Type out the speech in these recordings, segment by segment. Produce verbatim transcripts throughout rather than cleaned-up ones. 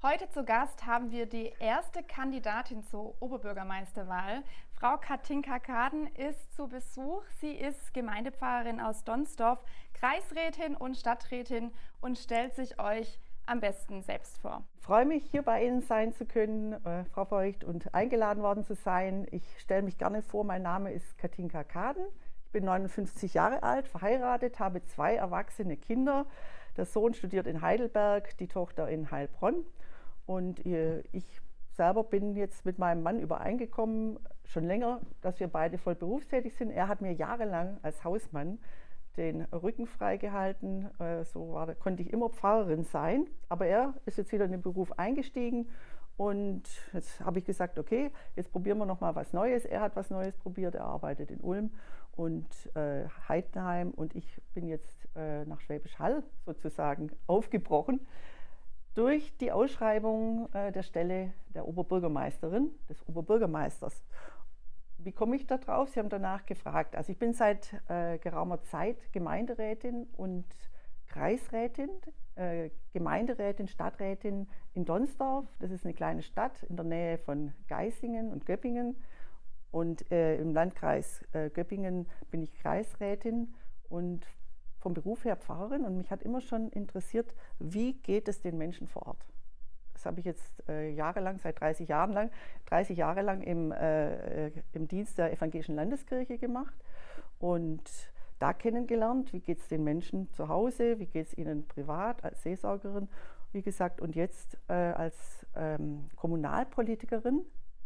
Heute zu Gast haben wir die erste Kandidatin zur Oberbürgermeisterwahl. Frau Katinka Kaden ist zu Besuch. Sie ist Gemeindepfarrerin aus Donsdorf, Kreisrätin und Stadträtin und stellt sich euch am besten selbst vor. Ich freue mich, hier bei Ihnen sein zu können, äh, Frau Voigt, und eingeladen worden zu sein. Ich stelle mich gerne vor, mein Name ist Katinka Kaden. Ich bin neunundfünfzig Jahre alt, verheiratet, habe zwei erwachsene Kinder. Der Sohn studiert in Heidelberg, die Tochter in Heilbronn. Und äh, ich selber bin jetzt mit meinem Mann übereingekommen, schon länger, dass wir beide voll berufstätig sind. Er hat mir jahrelang als Hausmann den Rücken freigehalten, so war, konnte ich immer Pfarrerin sein, aber er ist jetzt wieder in den Beruf eingestiegen und jetzt habe ich gesagt, okay, jetzt probieren wir noch mal was Neues. Er hat was Neues probiert, er arbeitet in Ulm und äh, Heidenheim und ich bin jetzt äh, nach Schwäbisch Hall sozusagen aufgebrochen durch die Ausschreibung äh, der Stelle der Oberbürgermeisterin, des Oberbürgermeisters. Wie komme ich da drauf? Sie haben danach gefragt. Also ich bin seit äh, geraumer Zeit Gemeinderätin und Kreisrätin, äh, Gemeinderätin, Stadträtin in Donsdorf. Das ist eine kleine Stadt in der Nähe von Geisingen und Göppingen. Und äh, im Landkreis äh, Göppingen bin ich Kreisrätin und vom Beruf her Pfarrerin. Und mich hat immer schon interessiert, wie geht es den Menschen vor Ort? Das habe ich jetzt äh, jahrelang, seit dreißig Jahren lang, dreißig Jahre lang im, äh, im Dienst der Evangelischen Landeskirche gemacht und da kennengelernt, wie geht es den Menschen zu Hause, wie geht es ihnen privat als Seelsorgerin, wie gesagt, und jetzt äh, als ähm, Kommunalpolitikerin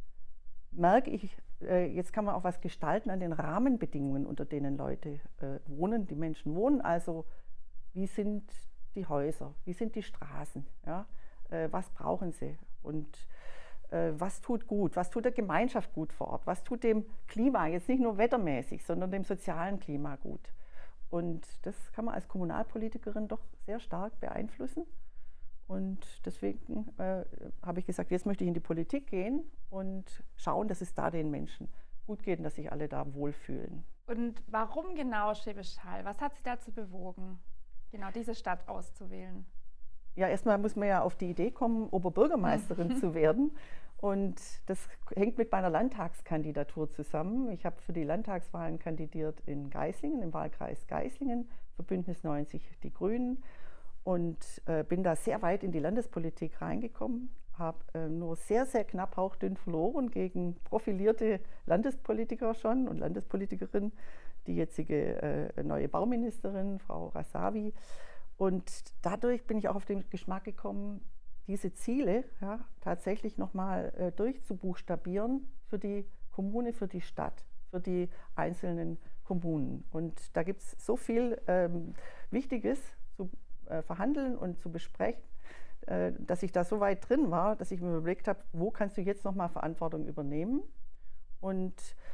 merke ich, äh, jetzt kann man auch was gestalten an den Rahmenbedingungen, unter denen Leute äh, wohnen, die Menschen wohnen, also wie sind die Häuser, wie sind die Straßen, ja? Was brauchen sie und äh, was tut gut, was tut der Gemeinschaft gut vor Ort, was tut dem Klima, jetzt nicht nur wettermäßig, sondern dem sozialen Klima gut. Und das kann man als Kommunalpolitikerin doch sehr stark beeinflussen. Und deswegen äh, habe ich gesagt, jetzt möchte ich in die Politik gehen und schauen, dass es da den Menschen gut geht und dass sich alle da wohlfühlen. Und warum genau Schwäbisch Hall? Was hat Sie dazu bewogen, genau diese Stadt auszuwählen? Ja, erstmal muss man ja auf die Idee kommen, Oberbürgermeisterin zu werden. Und das hängt mit meiner Landtagskandidatur zusammen. Ich habe für die Landtagswahlen kandidiert in Geislingen, im Wahlkreis Geislingen, für Bündnis neunzig Die Grünen. Und äh, bin da sehr weit in die Landespolitik reingekommen, habe äh, nur sehr, sehr knapp hauchdünn verloren gegen profilierte Landespolitiker schon und Landespolitikerinnen, die jetzige äh, neue Bauministerin, Frau Rasavi. Und dadurch bin ich auch auf den Geschmack gekommen, diese Ziele ja, tatsächlich nochmal äh, durchzubuchstabieren für die Kommune, für die Stadt, für die einzelnen Kommunen. Und da gibt es so viel ähm, Wichtiges zu äh, verhandeln und zu besprechen, äh, dass ich da so weit drin war, dass ich mir überlegt habe, wo kannst du jetzt nochmal Verantwortung übernehmen? Und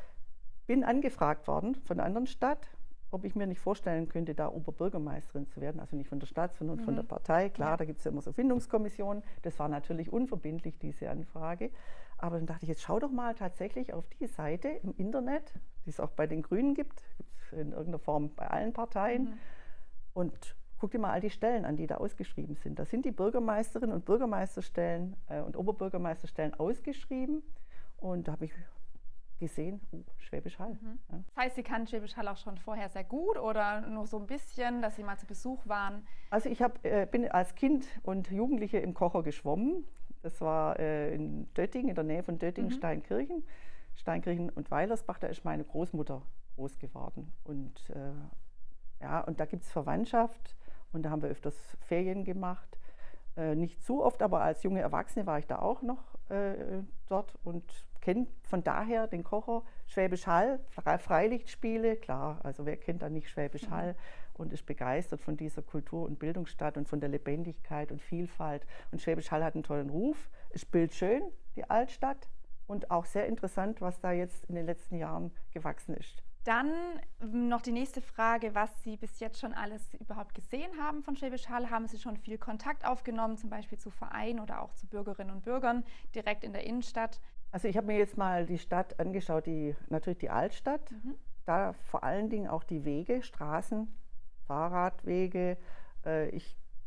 bin angefragt worden von einer anderen Stadt, ob ich mir nicht vorstellen könnte, da Oberbürgermeisterin zu werden, also nicht von der Stadt, sondern mhm. von der Partei. Klar, ja. Da gibt es ja immer so Findungskommissionen. Das war natürlich unverbindlich, diese Anfrage. Aber dann dachte ich, jetzt schau doch mal tatsächlich auf die Seite im Internet, die es auch bei den Grünen gibt, gibt es in irgendeiner Form bei allen Parteien. Mhm. Und guck dir mal all die Stellen an, die da ausgeschrieben sind. Da sind die Bürgermeisterinnen und Bürgermeisterstellen äh, und Oberbürgermeisterstellen ausgeschrieben. Und da habe ich gesehen, oh, Schwäbisch Hall. Mhm. Ja. Das heißt, Sie kannten Schwäbisch Hall auch schon vorher sehr gut oder nur so ein bisschen, dass Sie mal zu Besuch waren? Also ich hab, äh, bin als Kind und Jugendliche im Kocher geschwommen. Das war äh, in Döttingen, in der Nähe von Döttingen, mhm. Steinkirchen. Steinkirchen und Weilersbach, da ist meine Großmutter groß geworden. Und, äh, ja, und da gibt es Verwandtschaft und da haben wir öfters Ferien gemacht. Äh, nicht zu oft, aber als junge Erwachsene war ich da auch noch äh, dort und kenne von daher den Kocher. Schwäbisch Hall, Freilichtspiele, klar, also wer kennt da nicht Schwäbisch Hall und ist begeistert von dieser Kultur- und Bildungsstadt und von der Lebendigkeit und Vielfalt. Und Schwäbisch Hall hat einen tollen Ruf, ist bildschön, die Altstadt, und auch sehr interessant, was da jetzt in den letzten Jahren gewachsen ist. Dann noch die nächste Frage, was Sie bis jetzt schon alles überhaupt gesehen haben von Schwäbisch Hall. Haben Sie schon viel Kontakt aufgenommen, zum Beispiel zu Vereinen oder auch zu Bürgerinnen und Bürgern direkt in der Innenstadt? Also ich habe mir jetzt mal die Stadt angeschaut, die, natürlich die Altstadt. Mhm. Da vor allen Dingen auch die Wege, Straßen, Fahrradwege. Ich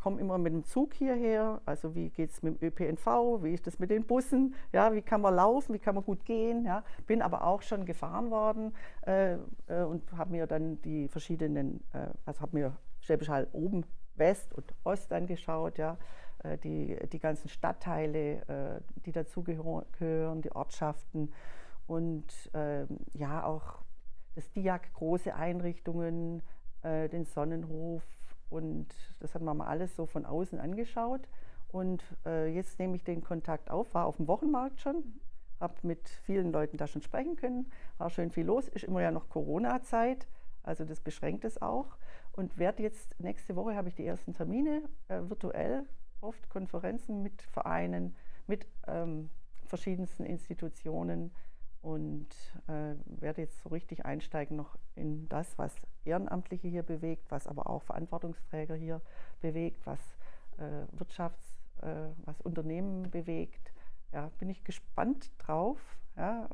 komme immer mit dem Zug hierher, also wie geht es mit dem Ö P N V, wie ist das mit den Bussen, ja, wie kann man laufen, wie kann man gut gehen. Ja. Bin aber auch schon gefahren worden äh, äh, und habe mir dann die verschiedenen, äh, also habe mir Schwäbisch Hall oben West und Ost angeschaut, ja, äh, die, die ganzen Stadtteile, äh, die dazugehören, die Ortschaften und äh, ja auch das Diag, große Einrichtungen, äh, den Sonnenhof. Und das hat man mal alles so von außen angeschaut. Und äh, jetzt nehme ich den Kontakt auf, war auf dem Wochenmarkt schon, habe mit vielen Leuten da schon sprechen können, war schön viel los, ist immer ja noch Corona-Zeit, also das beschränkt es auch. Und werde jetzt, nächste Woche habe ich die ersten Termine, äh, virtuell, oft Konferenzen mit Vereinen, mit ähm, verschiedensten Institutionen. Und äh, werde jetzt so richtig einsteigen noch in das, was Ehrenamtliche hier bewegt, was aber auch Verantwortungsträger hier bewegt, was äh, Wirtschafts-, äh, was Unternehmen bewegt. Ja, bin ich gespannt drauf, ja,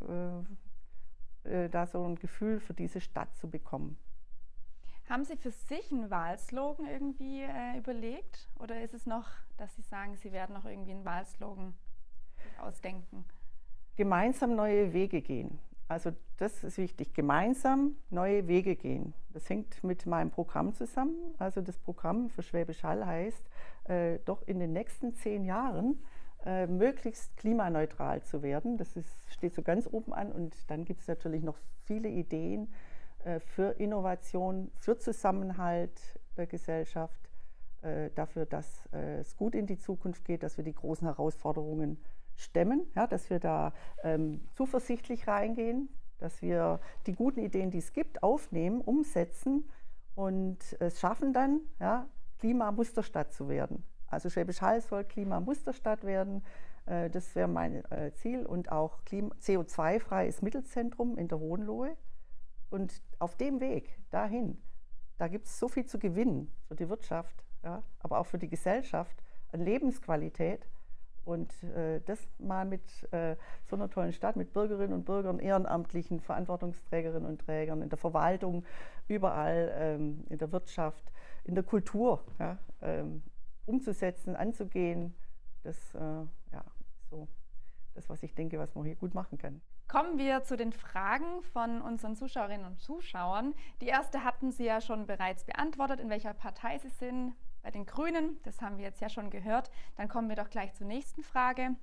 äh, äh, da so ein Gefühl für diese Stadt zu bekommen. Haben Sie für sich einen Wahlslogan irgendwie äh, überlegt? Oder ist es noch, dass Sie sagen, Sie werden noch irgendwie einen Wahlslogan ausdenken? Gemeinsam neue Wege gehen. Also das ist wichtig, gemeinsam neue Wege gehen. Das hängt mit meinem Programm zusammen. Also das Programm für Schwäbisch Hall heißt, äh, doch in den nächsten zehn Jahren äh, möglichst klimaneutral zu werden. Das ist, steht so ganz oben an und dann gibt es natürlich noch viele Ideen äh, für Innovation, für Zusammenhalt der Gesellschaft, äh, dafür, dass äh, es gut in die Zukunft geht, dass wir die großen Herausforderungen stemmen, ja, dass wir da ähm, zuversichtlich reingehen, dass wir die guten Ideen, die es gibt, aufnehmen, umsetzen und es schaffen dann, ja, Klimamusterstadt zu werden. Also Schwäbisch Hall soll Klimamusterstadt werden, äh, das wäre mein äh, Ziel und auch C O zwei freies Mittelzentrum in der Hohenlohe. Und auf dem Weg dahin, da gibt es so viel zu gewinnen für die Wirtschaft, ja, aber auch für die Gesellschaft an Lebensqualität. Und äh, das mal mit äh, so einer tollen Stadt, mit Bürgerinnen und Bürgern, Ehrenamtlichen, Verantwortungsträgerinnen und Trägern, in der Verwaltung, überall, ähm, in der Wirtschaft, in der Kultur, ja, ähm, umzusetzen, anzugehen. Das äh, ja, so das, was ich denke, was man hier gut machen kann. Kommen wir zu den Fragen von unseren Zuschauerinnen und Zuschauern. Die erste hatten Sie ja schon bereits beantwortet, in welcher Partei Sie sind. Bei den Grünen, das haben wir jetzt ja schon gehört. Dann kommen wir doch gleich zur nächsten Frage.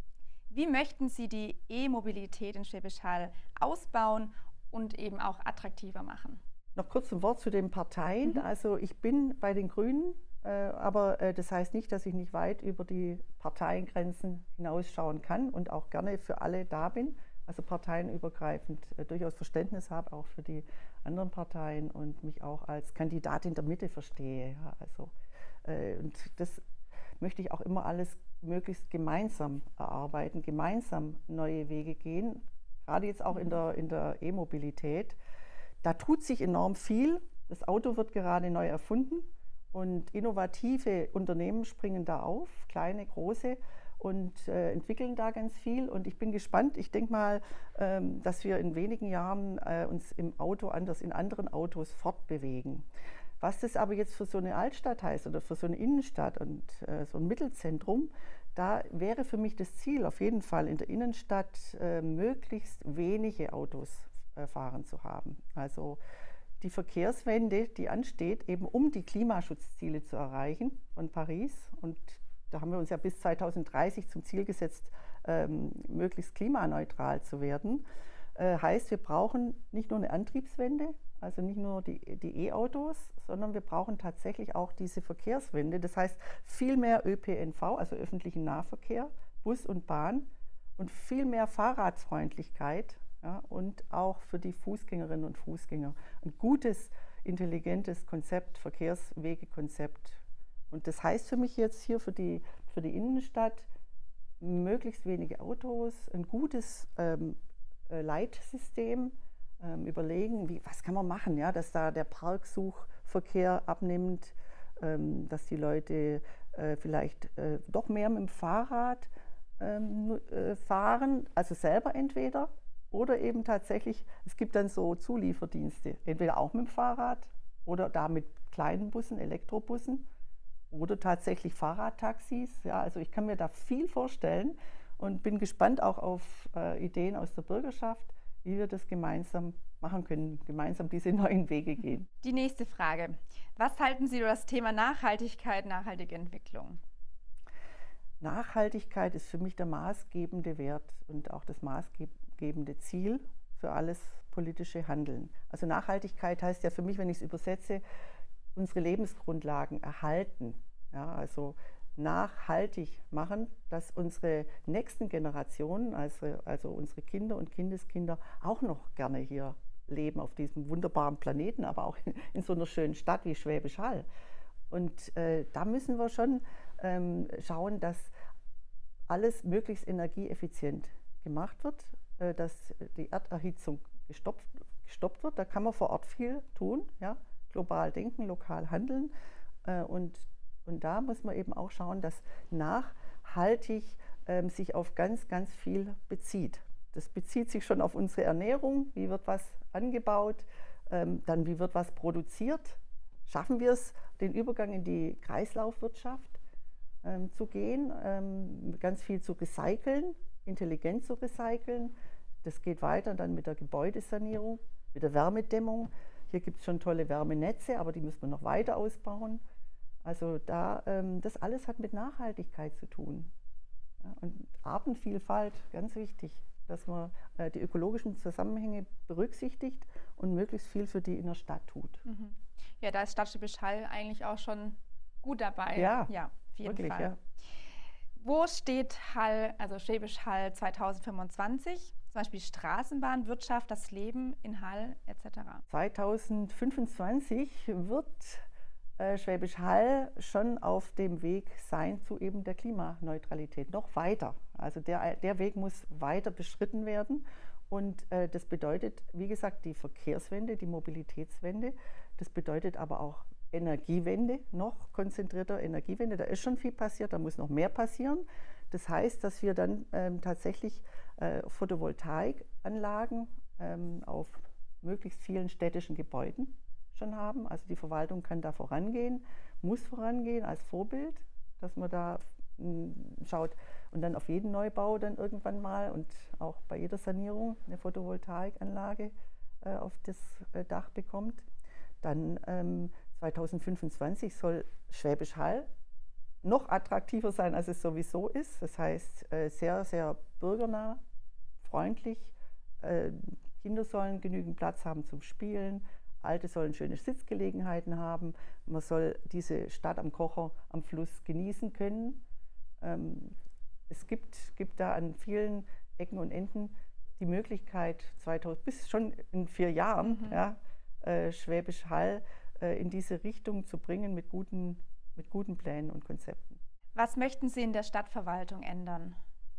Wie möchten Sie die E-Mobilität in Schwäbisch Hall ausbauen und eben auch attraktiver machen? Noch kurz ein Wort zu den Parteien. Mhm. Also ich bin bei den Grünen, äh, aber äh, das heißt nicht, dass ich nicht weit über die Parteiengrenzen hinausschauen kann und auch gerne für alle da bin. Also parteienübergreifend äh, durchaus Verständnis habe, auch für die anderen Parteien und mich auch als Kandidatin der Mitte verstehe. Ja, also Und das möchte ich auch immer alles möglichst gemeinsam erarbeiten, gemeinsam neue Wege gehen, gerade jetzt auch in der, in der E-Mobilität. Da tut sich enorm viel. Das Auto wird gerade neu erfunden und innovative Unternehmen springen da auf, kleine, große, und äh, entwickeln da ganz viel. Und ich bin gespannt. Ich denke mal, ähm, dass wir in wenigen Jahren äh, uns im Auto anders in anderen Autos fortbewegen. Was das aber jetzt für so eine Altstadt heißt oder für so eine Innenstadt und äh, so ein Mittelzentrum, da wäre für mich das Ziel auf jeden Fall in der Innenstadt äh, möglichst wenige Autos äh, fahren zu haben. Also die Verkehrswende, die ansteht, eben um die Klimaschutzziele zu erreichen von Paris. Und da haben wir uns ja bis zweitausenddreißig zum Ziel gesetzt, ähm, möglichst klimaneutral zu werden. Äh, heißt, wir brauchen nicht nur eine Antriebswende, also nicht nur die E-Autos, sondern wir brauchen tatsächlich auch diese Verkehrswende. Das heißt, viel mehr Ö P N V, also öffentlichen Nahverkehr, Bus und Bahn und viel mehr Fahrradfreundlichkeit, ja, und auch für die Fußgängerinnen und Fußgänger. Ein gutes, intelligentes Konzept, Verkehrswegekonzept. Und das heißt für mich jetzt hier für die, für die Innenstadt möglichst wenige Autos, ein gutes ähm, Leitsystem, ähm, überlegen, wie, was kann man machen, ja, dass da der Parksuchverkehr abnimmt, ähm, dass die Leute äh, vielleicht äh, doch mehr mit dem Fahrrad ähm, äh, fahren, also selber entweder, oder eben tatsächlich, es gibt dann so Zulieferdienste, entweder auch mit dem Fahrrad oder da mit kleinen Bussen, Elektrobussen, oder tatsächlich Fahrradtaxis. Ja, also ich kann mir da viel vorstellen und bin gespannt auch auf äh, Ideen aus der Bürgerschaft, wie wir das gemeinsam machen können, gemeinsam diese neuen Wege gehen. Die nächste Frage. Was halten Sie über das Thema Nachhaltigkeit, nachhaltige Entwicklung? Nachhaltigkeit ist für mich der maßgebende Wert und auch das maßgebende Ziel für alles politische Handeln. Also Nachhaltigkeit heißt ja für mich, wenn ich es übersetze, unsere Lebensgrundlagen erhalten. Ja, also nachhaltig machen, dass unsere nächsten Generationen, also, also unsere Kinder und Kindeskinder, auch noch gerne hier leben auf diesem wunderbaren Planeten, aber auch in, in so einer schönen Stadt wie Schwäbisch Hall. Und äh, da müssen wir schon ähm, schauen, dass alles möglichst energieeffizient gemacht wird, äh, dass die Erderhitzung gestoppt, gestoppt wird. Da kann man vor Ort viel tun, ja? Global denken, lokal handeln. Äh, und, und da muss man eben auch schauen, dass nachhaltig ähm, sich auf ganz, ganz viel bezieht. Das bezieht sich schon auf unsere Ernährung. Wie wird was angebaut? Ähm, dann wie wird was produziert? Schaffen wir es, den Übergang in die Kreislaufwirtschaft ähm, zu gehen, ähm, ganz viel zu recyceln, intelligent zu recyceln. Das geht weiter dann mit der Gebäudesanierung, mit der Wärmedämmung. Hier gibt es schon tolle Wärmenetze, aber die müssen wir noch weiter ausbauen. Also da, ähm, das alles hat mit Nachhaltigkeit zu tun. Ja, und Artenvielfalt, ganz wichtig, dass man äh, die ökologischen Zusammenhänge berücksichtigt und möglichst viel für die in der Stadt tut. Mhm. Ja, da ist Stadt Schwäbisch Hall eigentlich auch schon gut dabei. Ja, ja auf jeden wirklich, Fall. Ja. Wo steht Hall, also Schwäbisch Hall zweitausendfünfundzwanzig? Zum Beispiel Straßenbahn, Wirtschaft, das Leben in Hall et cetera. zweitausendfünfundzwanzig wird äh, Schwäbisch Hall schon auf dem Weg sein zu eben der Klimaneutralität, noch weiter. Also der, der Weg muss weiter beschritten werden und äh, das bedeutet, wie gesagt, die Verkehrswende, die Mobilitätswende, das bedeutet aber auch Energiewende, noch konzentrierter Energiewende. Da ist schon viel passiert, da muss noch mehr passieren. Das heißt, dass wir dann ähm, tatsächlich äh, Photovoltaikanlagen ähm, auf möglichst vielen städtischen Gebäuden schon haben. Also die Verwaltung kann da vorangehen, muss vorangehen als Vorbild, dass man da mh, schaut und dann auf jeden Neubau dann irgendwann mal und auch bei jeder Sanierung eine Photovoltaikanlage äh, auf das äh, Dach bekommt. Dann ähm, zweitausendfünfundzwanzig soll Schwäbisch Hall noch attraktiver sein, als es sowieso ist. Das heißt, äh, sehr, sehr bürgernah, freundlich. Äh, Kinder sollen genügend Platz haben zum Spielen. Alte sollen schöne Sitzgelegenheiten haben. Man soll diese Stadt am Kocher, am Fluss genießen können. Ähm, es gibt, gibt da an vielen Ecken und Enden die Möglichkeit, zweitausend, bis schon in vier Jahren, mhm. ja, äh, Schwäbisch Hall äh, in diese Richtung zu bringen mit guten, mit guten Plänen und Konzepten. Was möchten Sie in der Stadtverwaltung ändern?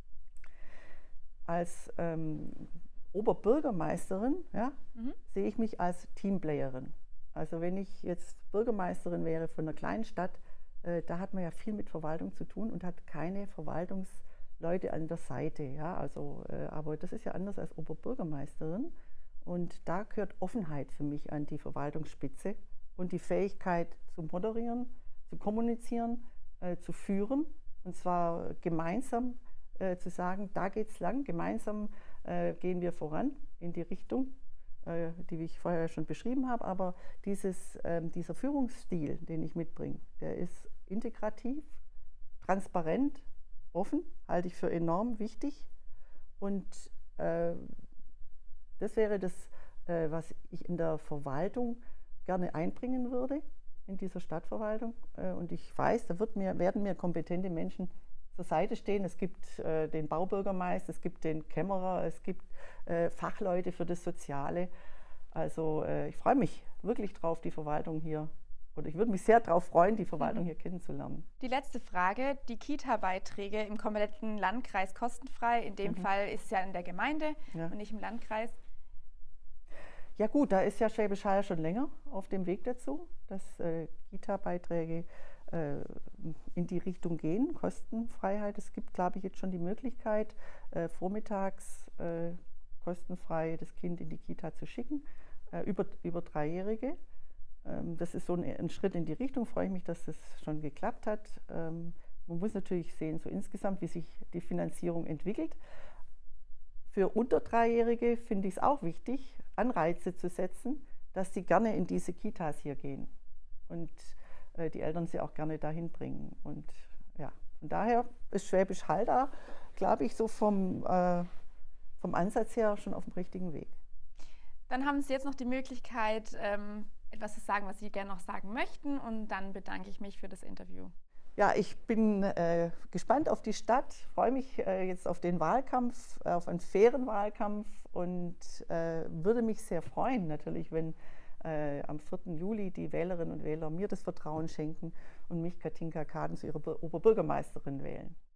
Als ähm, Oberbürgermeisterin ja, mhm. sehe ich mich als Teamplayerin. Also wenn ich jetzt Bürgermeisterin wäre von einer kleinen Stadt, äh, da hat man ja viel mit Verwaltung zu tun und hat keine Verwaltungsleute an der Seite. Ja, also, äh, aber das ist ja anders als Oberbürgermeisterin. Und da gehört Offenheit für mich an die Verwaltungsspitze und die Fähigkeit zu moderieren, zu kommunizieren, äh, zu führen. Und zwar gemeinsam äh, zu sagen, da geht's lang, gemeinsam äh, gehen wir voran in die Richtung, äh, die ich vorher schon beschrieben habe. Aber dieses, äh, dieser Führungsstil, den ich mitbringe, der ist integrativ, transparent, offen, halte ich für enorm wichtig. Und äh, das wäre das, äh, was ich in der Verwaltung gerne einbringen würde, in dieser Stadtverwaltung. Äh, und ich weiß, da wird mir, werden mir kompetente Menschen zur Seite stehen. Es gibt äh, den Baubürgermeister, es gibt den Kämmerer, es gibt äh, Fachleute für das Soziale. Also äh, ich freue mich wirklich drauf, die Verwaltung hier, oder ich würde mich sehr darauf freuen, die Verwaltung mhm. hier kennenzulernen. Die letzte Frage, die Kita-Beiträge im kompletten Landkreis kostenfrei. In dem mhm. Fall ist es ja in der Gemeinde ja. und nicht im Landkreis. Ja gut, da ist ja Schwäbisch Hall schon länger auf dem Weg dazu, dass äh, Kita-Beiträge äh, in die Richtung gehen, Kostenfreiheit. Es gibt, glaube ich, jetzt schon die Möglichkeit, äh, vormittags äh, kostenfrei das Kind in die Kita zu schicken, äh, über, über Dreijährige. Ähm, das ist so ein, ein Schritt in die Richtung, freue ich mich, dass das schon geklappt hat. Ähm, man muss natürlich sehen, so insgesamt, wie sich die Finanzierung entwickelt. Für unter Dreijährige finde ich es auch wichtig, Anreize zu setzen, dass sie gerne in diese Kitas hier gehen und äh, die Eltern sie auch gerne dahin bringen. Und ja, von daher ist Schwäbisch Hall da, glaube ich, so vom, äh, vom Ansatz her schon auf dem richtigen Weg. Dann haben Sie jetzt noch die Möglichkeit, ähm, etwas zu sagen, was Sie gerne noch sagen möchten, und dann bedanke ich mich für das Interview. Ja, ich bin äh, gespannt auf die Stadt, freue mich äh, jetzt auf den Wahlkampf, äh, auf einen fairen Wahlkampf und äh, würde mich sehr freuen, natürlich, wenn äh, am vierten Juli die Wählerinnen und Wähler mir das Vertrauen schenken und mich, Katinka Kaden, zu ihrer Oberbürgermeisterin wählen.